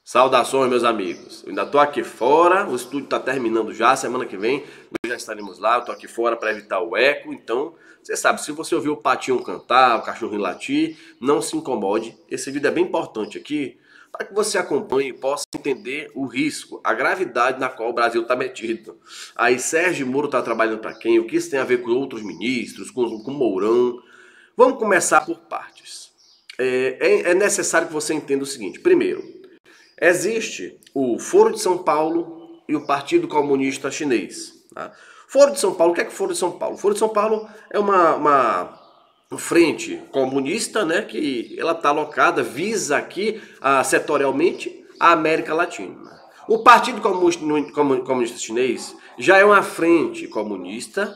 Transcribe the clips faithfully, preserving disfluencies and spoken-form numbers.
Saudações, meus amigos. Eu ainda estou aqui fora, o estúdio está terminando já, semana que vem nós já estaremos lá. Eu estou aqui fora para evitar o eco, então você sabe, se você ouvir o patinho cantar, o cachorrinho latir, não se incomode. Esse vídeo é bem importante aqui para que você acompanhe e possa entender o risco, a gravidade na qual o Brasil está metido. Aí Sérgio Moro está trabalhando para quem? O que isso tem a ver com outros ministros, com, com Mourão? Vamos começar por partes. É, é, é necessário que você entenda o seguinte. Primeiro, existe o Foro de São Paulo e o Partido Comunista Chinês. Tá? Foro de São Paulo, o que é que o Foro de São Paulo? O Foro de São Paulo é uma, uma frente comunista, né, que ela está alocada, visa aqui a, setorialmente a América Latina. O Partido Comunista, Comunista Chinês já é uma frente comunista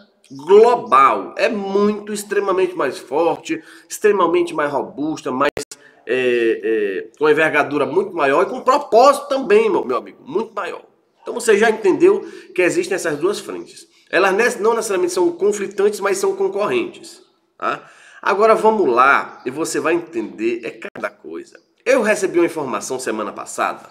global, é muito, extremamente mais forte, extremamente mais robusta, mais É, é, com envergadura muito maior e com propósito também, meu, meu amigo, muito maior. Então você já entendeu que existem essas duas frentes. Elas não necessariamente são conflitantes, mas são concorrentes. Tá? Agora vamos lá e você vai entender, é cada coisa. Eu recebi uma informação semana passada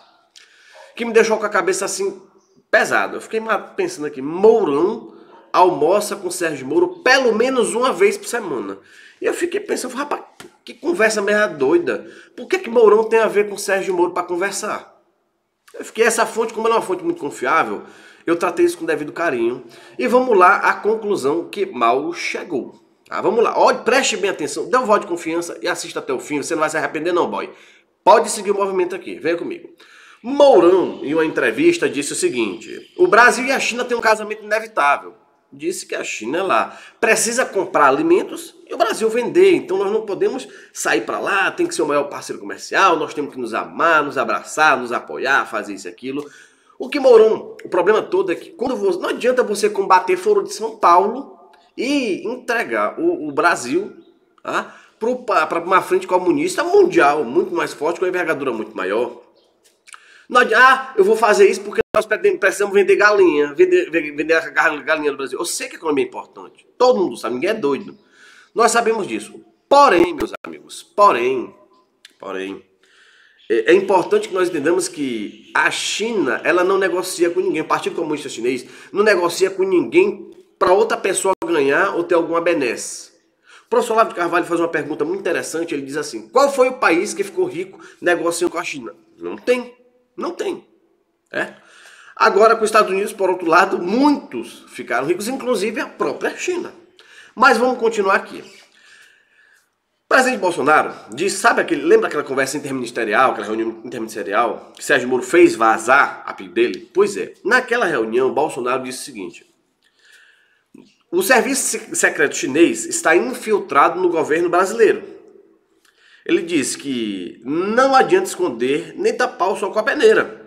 que me deixou com a cabeça assim pesada. Eu fiquei pensando aqui, Mourão almoça com Sérgio Moro pelo menos uma vez por semana. E eu fiquei pensando, rapaz, que conversa meio doida. Por que que Mourão tem a ver com Sérgio Moro para conversar? Eu fiquei, essa fonte, como ela é uma fonte muito confiável, eu tratei isso com devido carinho. E vamos lá à conclusão que Mauro chegou. Tá, vamos lá, olha, preste bem atenção, dê um voto de confiança e assista até o fim, você não vai se arrepender não, boy. Pode seguir o movimento aqui, venha comigo. Mourão, em uma entrevista, disse o seguinte: o Brasil e a China têm um casamento inevitável. Disse que a China lá precisa comprar alimentos e o Brasil vender. Então nós não podemos sair para lá, tem que ser o maior parceiro comercial, nós temos que nos amar, nos abraçar, nos apoiar, fazer isso e aquilo. O que Mourão, o problema todo é que quando você, não adianta você combater Foro de São Paulo e entregar o, o Brasil tá, para uma frente comunista mundial, muito mais forte, com uma envergadura muito maior. Não adianta, ah, eu vou fazer isso porque nós precisamos vender galinha, vender, vender a galinha do Brasil. Eu sei que a economia é importante, todo mundo sabe, ninguém é doido. Nós sabemos disso. Porém, meus amigos, porém, porém, é, é importante que nós entendamos que a China, ela não negocia com ninguém. O Partido Comunista Chinês não negocia com ninguém para outra pessoa ganhar ou ter alguma benesse. O professor Olavo de Carvalho faz uma pergunta muito interessante, ele diz assim: qual foi o país que ficou rico negociando com a China? Não tem, não tem. É? Agora, com os Estados Unidos, por outro lado, muitos ficaram ricos, inclusive a própria China. Mas vamos continuar aqui. O presidente Bolsonaro diz, sabe aquele, lembra aquela conversa interministerial, aquela reunião interministerial que Sérgio Moro fez vazar a pedido dele? Pois é, naquela reunião, Bolsonaro disse o seguinte: o serviço secreto chinês está infiltrado no governo brasileiro. Ele disse que não adianta esconder nem tapar o sol com a peneira.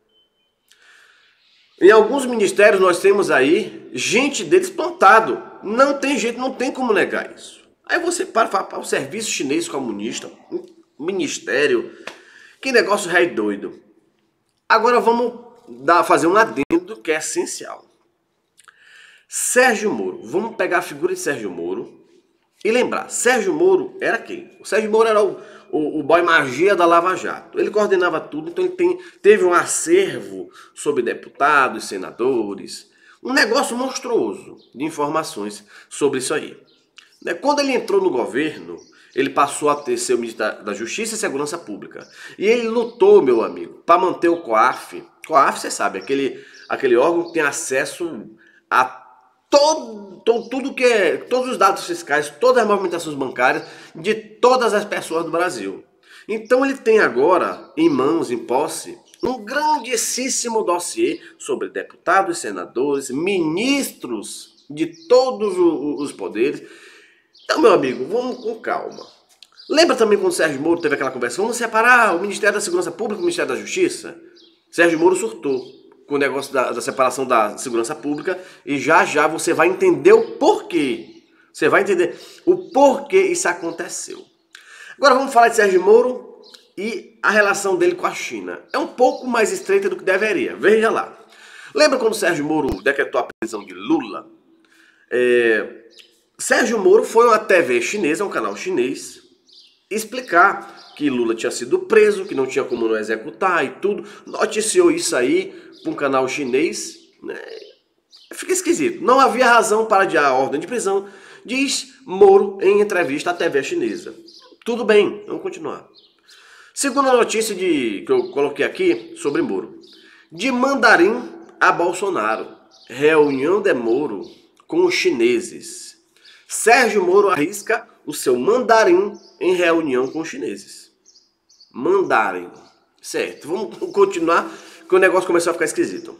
Em alguns ministérios nós temos aí gente deles plantado. Não tem jeito, não tem como negar isso. Aí você para falar para o serviço chinês comunista, um ministério, que negócio rei doido. Agora vamos dar, fazer um adendo que é essencial. Sérgio Moro, vamos pegar a figura de Sérgio Moro e lembrar, Sérgio Moro era quem? O Sérgio Moro era o, o, o boy magia da Lava Jato. Ele coordenava tudo, então ele tem, teve um acervo sobre deputados, senadores, um negócio monstruoso de informações sobre isso aí. Quando ele entrou no governo, ele passou a ter ser o ministro da, da Justiça e Segurança Pública. E ele lutou, meu amigo, para manter o COAF. COAF, você sabe, aquele, aquele órgão que tem acesso a Todo, todo, tudo que é, todos os dados fiscais, todas as movimentações bancárias de todas as pessoas do Brasil. Então ele tem agora em mãos, em posse, um grandíssimo dossiê sobre deputados, senadores, ministros de todos os poderes. Então, meu amigo, vamos com calma. Lembra também quando o Sérgio Moro teve aquela conversa? Vamos separar o Ministério da Segurança Pública e o Ministério da Justiça? Sérgio Moro surtou com o negócio da, da separação da segurança pública e já já você vai entender o porquê. Você vai entender o porquê isso aconteceu. Agora vamos falar de Sérgio Moro e a relação dele com a China. É um pouco mais estreita do que deveria. Veja lá. Lembra quando Sérgio Moro decretou a prisão de Lula? É, Sérgio Moro foi a uma T V chinesa, um canal chinês, explicar que Lula tinha sido preso, que não tinha como não executar e tudo. Noticiou isso aí para um canal chinês, né? Fica esquisito. Não havia razão para adiar a ordem de prisão, diz Moro em entrevista à T V chinesa. Tudo bem, vamos continuar. Segunda notícia de, que eu coloquei aqui sobre Moro. De mandarim a Bolsonaro. Reunião de Moro com os chineses. Sérgio Moro arrisca o seu mandarim em reunião com os chineses. Mandarim. Certo, vamos continuar, que o negócio começou a ficar esquisito.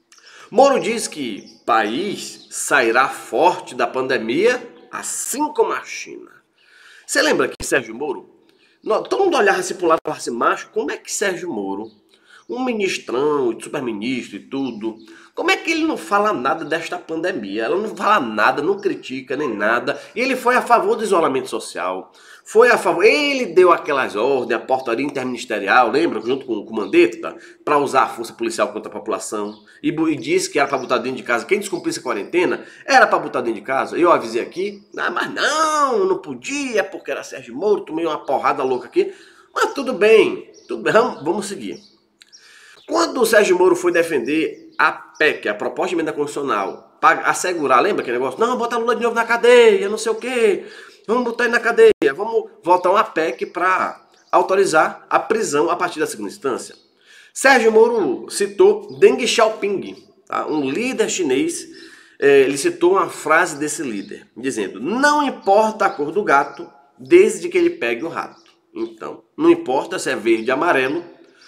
Moro diz que o país sairá forte da pandemia, assim como a China. Você lembra que Sérgio Moro, todo mundo olhava assim para o lado e falava assim, macho, como é que Sérgio Moro, um ministrão, super-ministro e tudo, como é que ele não fala nada desta pandemia? Ela não fala nada, não critica nem nada. E ele foi a favor do isolamento social. Foi a favor, ele deu aquelas ordens, a portaria interministerial, lembra? Junto com, com o Mandetta, para usar a força policial contra a população. E, e disse que era para botar dentro de casa. Quem descumprisse a quarentena, era para botar dentro de casa. Eu avisei aqui, ah, mas não, não podia, porque era Sérgio Moro, tomei uma porrada louca aqui. Mas tudo bem, tudo bem, vamos, vamos seguir. Quando o Sérgio Moro foi defender a P E C, a proposta de emenda constitucional, para assegurar, lembra aquele negócio? Não, botar Lula de novo na cadeia, não sei o quê, vamos botar ele na cadeia, vamos votar uma P E C para autorizar a prisão a partir da segunda instância. Sérgio Moro citou Deng Xiaoping, tá? Um líder chinês, eh, ele citou uma frase desse líder, dizendo, não importa a cor do gato, desde que ele pegue o rato. Então, não importa se é verde ou amarelo,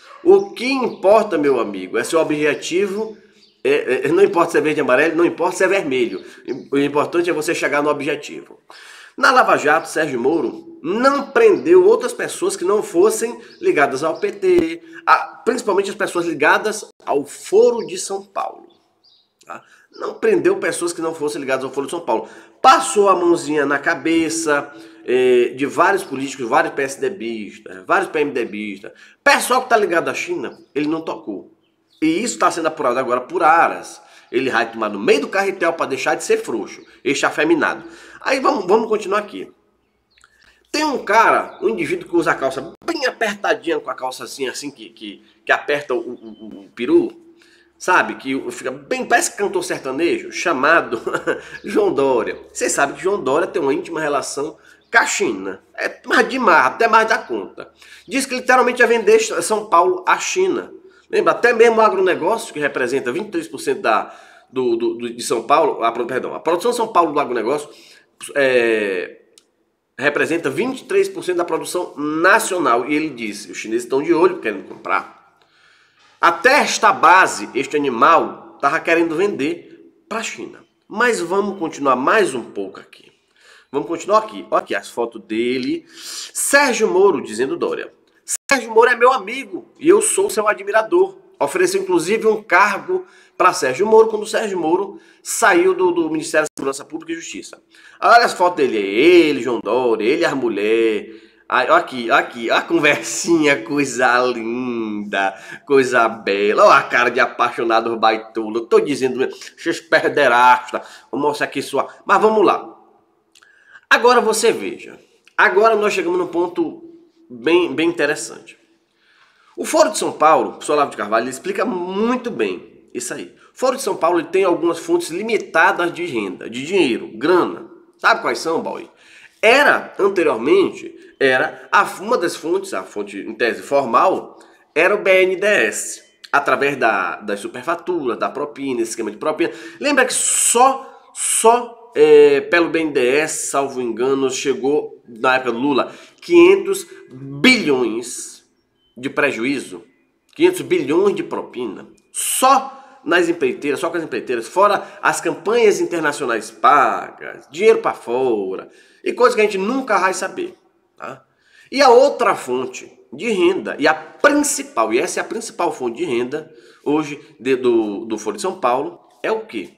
o que importa, meu amigo, é seu objetivo, é, é, não importa se é verde e amarelo, não importa se é vermelho. O importante é você chegar no objetivo. Na Lava Jato, Sérgio Moro não prendeu outras pessoas que não fossem ligadas ao P T, a, principalmente as pessoas ligadas ao Foro de São Paulo. Tá? Não prendeu pessoas que não fossem ligadas ao Foro de São Paulo. Passou a mãozinha na cabeça eh, de vários políticos, vários PSDBistas, vários PMDBistas. Pessoal que está ligado à China, ele não tocou. E isso está sendo apurado agora por Aras. Ele vai tomar no meio do carretel para deixar de ser frouxo, este afeminado. Aí vamos, vamos continuar aqui. Tem um cara, um indivíduo que usa a calça bem apertadinha, com a calça assim, assim que, que, que aperta o, o, o peru, sabe? Que fica bem, parece cantor sertanejo, chamado João Dória. Vocês sabem que João Dória tem uma íntima relação com a China. É mais demais, até mais da conta. Diz que literalmente ia vender São Paulo à China. Lembra? Até mesmo o agronegócio, que representa vinte e três por cento da, do, do, do, de São Paulo, a, perdão, a produção de São Paulo do agronegócio é, representa vinte e três por cento da produção nacional. E ele disse, os chineses estão de olho querendo comprar. Até esta base, este animal, estava querendo vender para a China. Mas vamos continuar mais um pouco aqui. Vamos continuar aqui. Olha aqui as fotos dele. Sérgio Moro dizendo Dória. Sérgio Moro é meu amigo e eu sou seu admirador. Ofereceu inclusive um cargo para Sérgio Moro quando o Sérgio Moro saiu do, do Ministério da Segurança Pública e Justiça. Olha as fotos dele. Ele, João Dória, ele e as mulheres. Olha aqui, aqui, a conversinha, coisa linda, coisa bela. Olha a cara de apaixonado baitola. Tô dizendo, vocês perderasta. Vou mostrar aqui sua... Mas vamos lá. Agora você veja. Agora nós chegamos num ponto bem, bem interessante. O Foro de São Paulo, o professor Olavo de Carvalho, ele explica muito bem isso aí. O Foro de São Paulo ele tem algumas fontes limitadas de renda, de dinheiro, grana. Sabe quais são, boy? Era, anteriormente, era a, uma das fontes, a fonte em tese formal, era o B N D E S, através da, das superfaturas, da propina, esse esquema de propina. Lembra que só, só é, pelo B N D E S, salvo engano, chegou, na época do Lula, quinhentos bilhões de prejuízo, quinhentos bilhões de propina, só nas empreiteiras, só com as empreiteiras, fora as campanhas internacionais pagas, dinheiro para fora, e coisas que a gente nunca vai saber. Tá? E a outra fonte de renda, e a principal, e essa é a principal fonte de renda, hoje, de, do, do Foro de São Paulo, é o quê?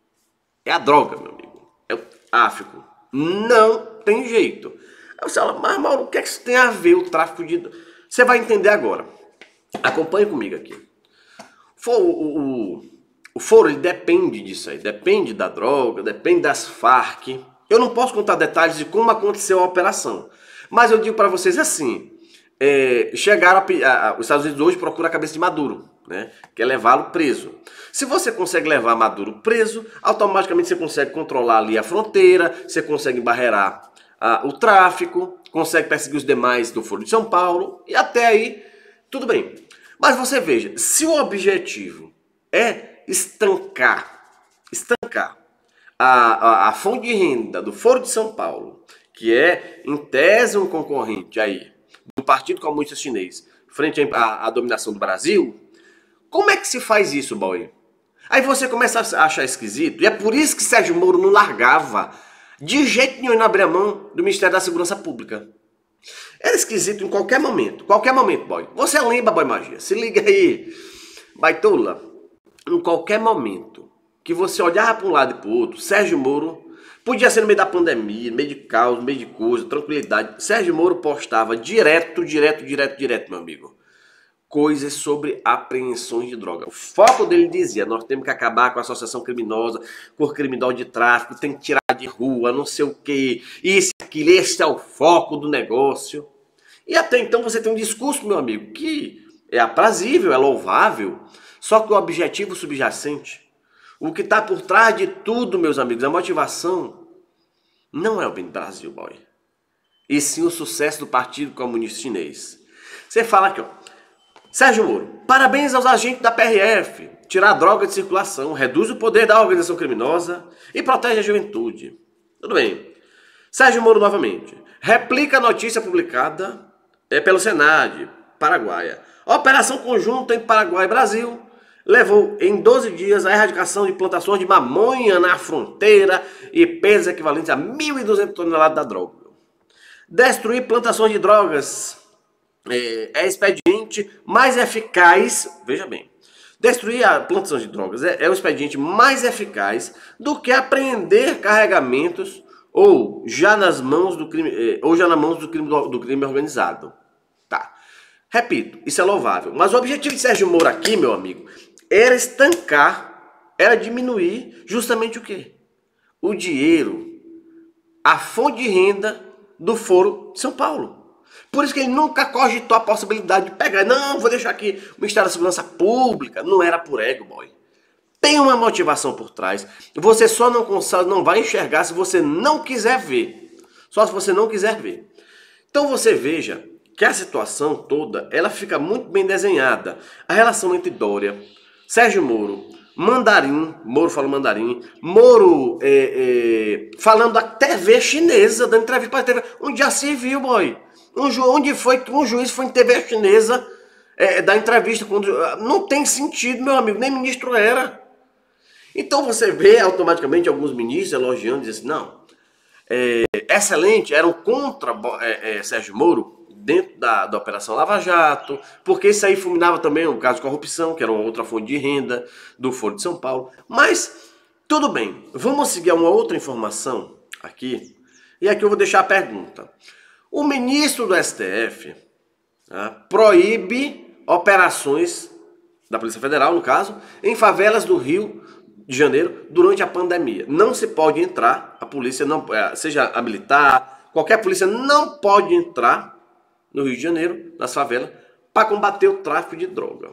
É a droga, meu amigo. É o tráfico. Não tem jeito. Aí você fala, mas Mauro, o que é que isso tem a ver, o tráfico de... Você vai entender agora. Acompanhe comigo aqui. O, o, o, o foro ele depende disso aí, depende da droga, depende das Farc. Eu não posso contar detalhes de como aconteceu a operação, mas eu digo para vocês assim, é, chegaram a, a, a, os Estados Unidos hoje procuram a cabeça de Maduro, né? Que é levá-lo preso. Se você consegue levar Maduro preso, automaticamente você consegue controlar ali a fronteira, você consegue embarrear a, o tráfico, consegue perseguir os demais do Foro de São Paulo, e até aí, tudo bem. Mas você veja, se o objetivo é estancar, estancar a, a, a fonte de renda do Foro de São Paulo, que é, em tese, um concorrente aí do Partido Comunista Chinês, frente à, à dominação do Brasil, como é que se faz isso, boy? Aí você começa a achar esquisito, e é por isso que Sérgio Moro não largava de jeito nenhum, não abrir a mão do Ministério da Segurança Pública. Era esquisito em qualquer momento, qualquer momento, boy. Você lembra, boy magia? Se liga aí, baitola. Em qualquer momento que você olhava para um lado e para o outro, Sérgio Moro, podia ser no meio da pandemia, no meio de caos, no meio de coisa, tranquilidade, Sérgio Moro postava direto, direto, direto, direto, meu amigo, coisas sobre apreensões de droga. O foco dele dizia, nós temos que acabar com a associação criminosa, com o criminal de tráfico, tem que tirar de rua, não sei o que, isso, aquilo, esse é o foco do negócio. E até então você tem um discurso, meu amigo, que é aprazível, é louvável, só que o objetivo subjacente, o que está por trás de tudo, meus amigos, a motivação, não é o bem do Brasil, boy. E sim o sucesso do Partido Comunista Chinês. Você fala aqui, ó. Sérgio Moro, parabéns aos agentes da P R F. Tirar a droga de circulação, reduz o poder da organização criminosa e protege a juventude. Tudo bem. Sérgio Moro novamente. Replica a notícia publicada é, pelo Senado, Paraguaia. Operação conjunta em Paraguai e Brasil levou em doze dias a erradicação de plantações de mamonha na fronteira e pesos equivalentes a mil e duzentas toneladas da droga. Destruir plantações de drogas é, é expediente mais eficaz, veja bem, destruir a plantação de drogas é, é o expediente mais eficaz do que apreender carregamentos ou já nas mãos do crime, é, ou já nas mãos do crime, do, do crime organizado. Tá. Repito, isso é louvável, mas o objetivo de Sérgio Moro aqui, meu amigo, era estancar, era diminuir justamente o quê? O dinheiro, a fonte de renda do Foro de São Paulo. Por isso que ele nunca cogitou a possibilidade de pegar, não, vou deixar aqui o Ministério da Segurança Pública. Não era por ego, boy. Tem uma motivação por trás. Você só não consegue, não vai enxergar se você não quiser ver. Só se você não quiser ver. Então você veja que a situação toda, ela fica muito bem desenhada. A relação entre Dória, Sérgio Moro, Mandarim, Moro falou Mandarim, Moro é, é, falando da T V chinesa, dando entrevista para a T V, onde já se viu, boy. Um ju, onde foi que um juiz foi em T V chinesa é, dar entrevista, quando, não tem sentido, meu amigo, nem ministro era. Então você vê automaticamente alguns ministros elogiando, dizendo assim, não, é, excelente, eram contra é, é, Sérgio Moro, dentro da, da Operação Lava Jato, porque isso aí fulminava também o caso de corrupção, que era uma outra fonte de renda do Foro de São Paulo. Mas, tudo bem, vamos seguir a uma outra informação aqui, e aqui eu vou deixar a pergunta. O ministro do S T F tá, proíbe operações da Polícia Federal, no caso, em favelas do Rio de Janeiro durante a pandemia. Não se pode entrar, a polícia, não, seja a militar, qualquer polícia não pode entrar no Rio de Janeiro, nas favelas, para combater o tráfico de droga.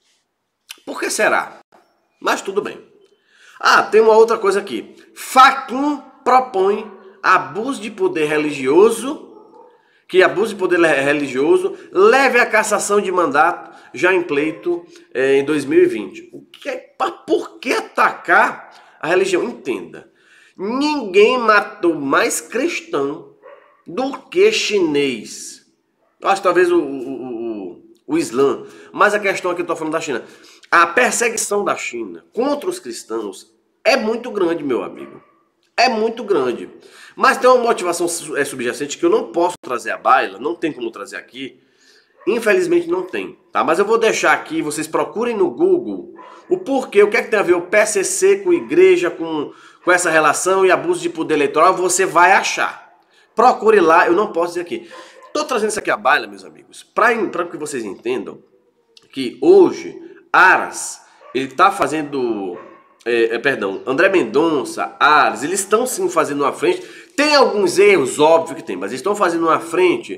Por que será? Mas tudo bem. Ah, tem uma outra coisa aqui. Fachin propõe abuso de poder religioso, que abuso de poder religioso leve à cassação de mandato já em pleito eh, em dois mil e vinte. O que é, por que atacar a religião? Entenda. Ninguém matou mais cristão do que chinês. Eu acho que talvez o, o, o, o Islã, mas a questão aqui, eu estou falando da China. A perseguição da China contra os cristãos é muito grande, meu amigo. É muito grande. Mas tem uma motivação subjacente que eu não posso trazer à baila, não tem como trazer aqui. Infelizmente não tem, tá? Mas eu vou deixar aqui, vocês procurem no Google o porquê, o que é que tem a ver o P C C com igreja, com, com essa relação e abuso de poder eleitoral, você vai achar. Procure lá, eu não posso dizer aqui. Estou trazendo isso aqui à baila, meus amigos, para que vocês entendam que hoje Aras, ele está fazendo, é, é, perdão, André Mendonça, Aras, eles estão sim fazendo uma frente, tem alguns erros, óbvio que tem, mas eles estão fazendo uma frente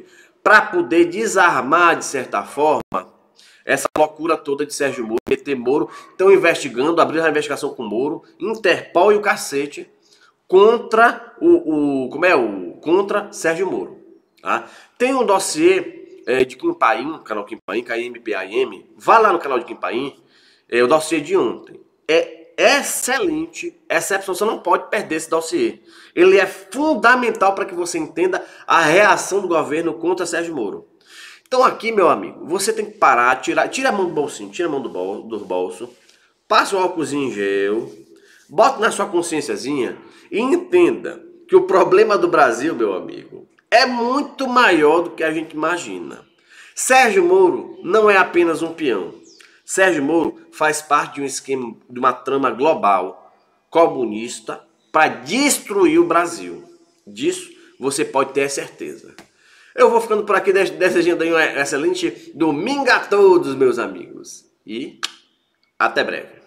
para poder desarmar, de certa forma, essa loucura toda de Sérgio Moro, meter Moro. Estão investigando, abrindo a investigação com Moro, Interpol e o cacete, contra o, o como é o contra Sérgio Moro, tá? Tem um dossiê é, de Kim Paim, canal Kim Paim, K M P A M, vá lá no canal de Kim Paim, é o dossiê de ontem. É excelente, excepção, você não pode perder esse dossiê. Ele é fundamental para que você entenda a reação do governo contra Sérgio Moro. Então aqui, meu amigo, você tem que parar, tirar, tira a mão do bolsinho, tira a mão do, bol, do bolso, passa o álcoolzinho em gel, bota na sua consciênciazinha e entenda que o problema do Brasil, meu amigo, é muito maior do que a gente imagina. Sérgio Moro não é apenas um peão. Sérgio Moro faz parte de um esquema, de uma trama global, comunista, para destruir o Brasil. Disso você pode ter certeza. Eu vou ficando por aqui, desejando um excelente domingo a todos, meus amigos. E até breve.